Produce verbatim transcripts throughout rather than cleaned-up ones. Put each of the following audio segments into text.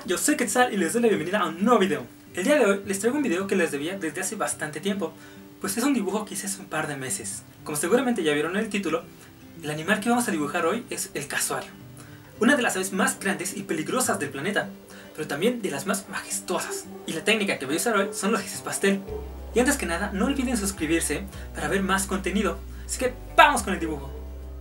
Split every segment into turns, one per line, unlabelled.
Yo soy Quetzal y les doy la bienvenida a un nuevo video. El día de hoy les traigo un video que les debía desde hace bastante tiempo, pues es un dibujo que hice hace un par de meses. Como seguramente ya vieron en el título, el animal que vamos a dibujar hoy es el casuario, una de las aves más grandes y peligrosas del planeta, pero también de las más majestuosas. Y la técnica que voy a usar hoy son los gises pastel. Y antes que nada, no olviden suscribirse para ver más contenido, así que vamos con el dibujo.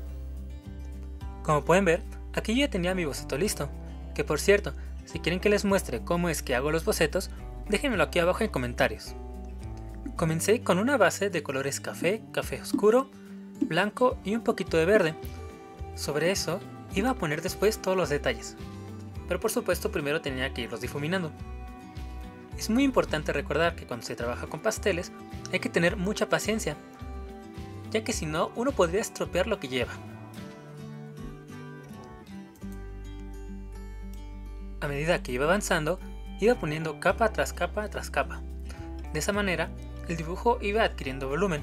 Como pueden ver, aquí yo ya tenía mi boceto listo, que por cierto, si quieren que les muestre cómo es que hago los bocetos, déjenmelo aquí abajo en comentarios. Comencé con una base de colores café, café oscuro, blanco y un poquito de verde. Sobre eso iba a poner después todos los detalles, pero por supuesto primero tenía que irlos difuminando. Es muy importante recordar que cuando se trabaja con pasteles hay que tener mucha paciencia, ya que si no uno podría estropear lo que lleva. A medida que iba avanzando, iba poniendo capa tras capa tras capa. De esa manera, el dibujo iba adquiriendo volumen.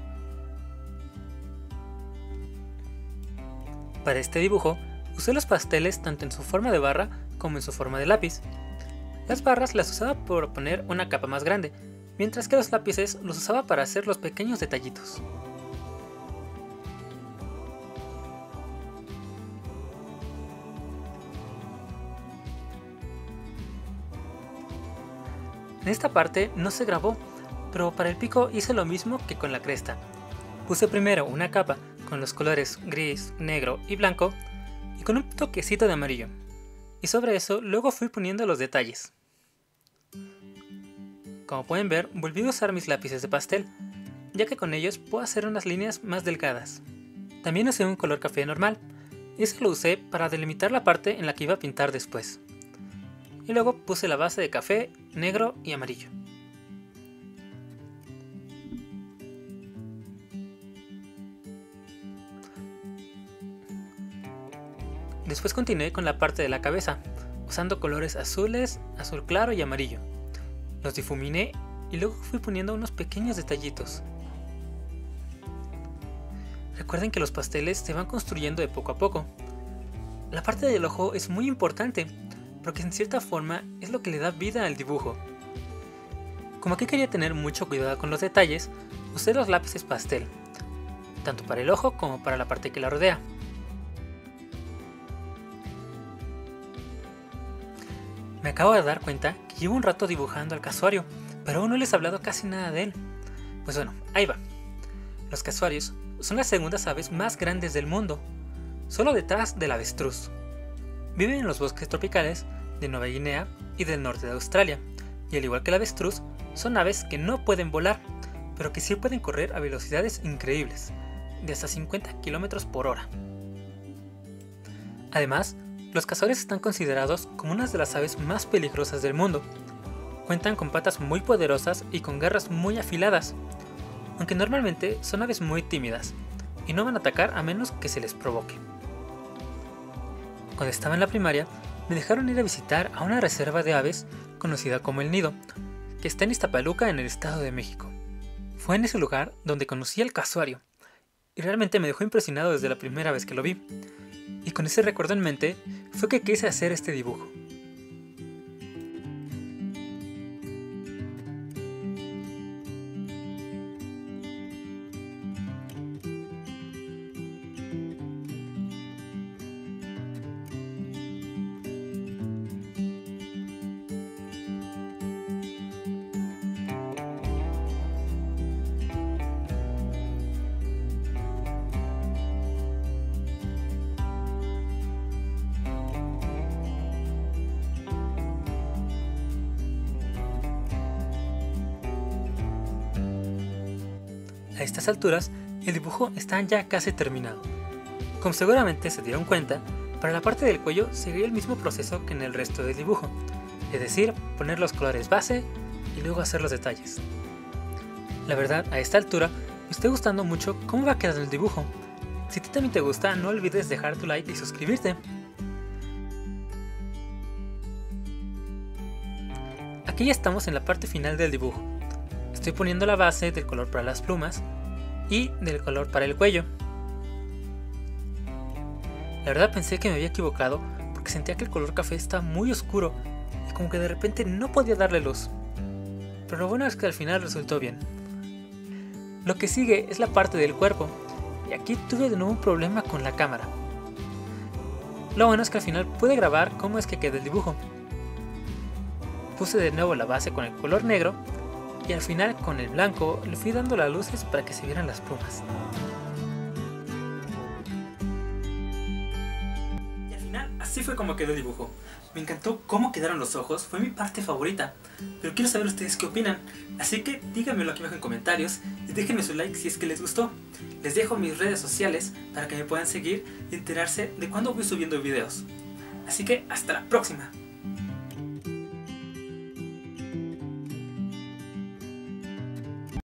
Para este dibujo, usé los pasteles tanto en su forma de barra como en su forma de lápiz. Las barras las usaba para poner una capa más grande, mientras que los lápices los usaba para hacer los pequeños detallitos. En esta parte no se grabó, pero para el pico hice lo mismo que con la cresta. Puse primero una capa con los colores gris, negro y blanco y con un toquecito de amarillo. Y sobre eso luego fui poniendo los detalles. Como pueden ver, volví a usar mis lápices de pastel, ya que con ellos puedo hacer unas líneas más delgadas. También usé un color café normal, y ese lo usé para delimitar la parte en la que iba a pintar después. Y luego puse la base de café, negro y amarillo. Después continué con la parte de la cabeza, usando colores azules, azul claro y amarillo. Los difuminé y luego fui poniendo unos pequeños detallitos. Recuerden que los pasteles se van construyendo de poco a poco. La parte del ojo es muy importante, porque en cierta forma es lo que le da vida al dibujo. Como aquí quería tener mucho cuidado con los detalles, usé los lápices pastel, tanto para el ojo como para la parte que la rodea. Me acabo de dar cuenta que llevo un rato dibujando al casuario, pero aún no les he hablado casi nada de él. Pues bueno, ahí va. Los casuarios son las segundas aves más grandes del mundo, solo detrás del avestruz. Viven en los bosques tropicales de Nueva Guinea y del norte de Australia, y al igual que el avestruz, son aves que no pueden volar, pero que sí pueden correr a velocidades increíbles, de hasta cincuenta kilómetros por hora. Además, los casuarios están considerados como una de las aves más peligrosas del mundo. Cuentan con patas muy poderosas y con garras muy afiladas, aunque normalmente son aves muy tímidas, y no van a atacar a menos que se les provoque. Cuando estaba en la primaria, me dejaron ir a visitar a una reserva de aves conocida como El Nido, que está en Iztapaluca, en el Estado de México. Fue en ese lugar donde conocí al casuario, y realmente me dejó impresionado desde la primera vez que lo vi, y con ese recuerdo en mente fue que quise hacer este dibujo. A estas alturas, el dibujo está ya casi terminado. Como seguramente se dieron cuenta, para la parte del cuello seguiría el mismo proceso que en el resto del dibujo, es decir, poner los colores base y luego hacer los detalles. La verdad, a esta altura, me está gustando mucho cómo va quedando el dibujo. Si a ti también te gusta, no olvides dejar tu like y suscribirte. Aquí ya estamos en la parte final del dibujo. Estoy poniendo la base del color para las plumas y del color para el cuello. La verdad pensé que me había equivocado porque sentía que el color café está muy oscuro y como que de repente no podía darle luz. Pero lo bueno es que al final resultó bien. Lo que sigue es la parte del cuerpo, y aquí tuve de nuevo un problema con la cámara. Lo bueno es que al final pude grabar cómo es que queda el dibujo. Puse de nuevo la base con el color negro, y al final con el blanco le fui dando las luces para que se vieran las plumas. Y al final así fue como quedó el dibujo. Me encantó cómo quedaron los ojos, fue mi parte favorita, pero quiero saber ustedes qué opinan, así que díganmelo aquí abajo en comentarios y déjenme su like si es que les gustó. Les dejo mis redes sociales para que me puedan seguir y enterarse de cuándo voy subiendo videos. Así que hasta la próxima.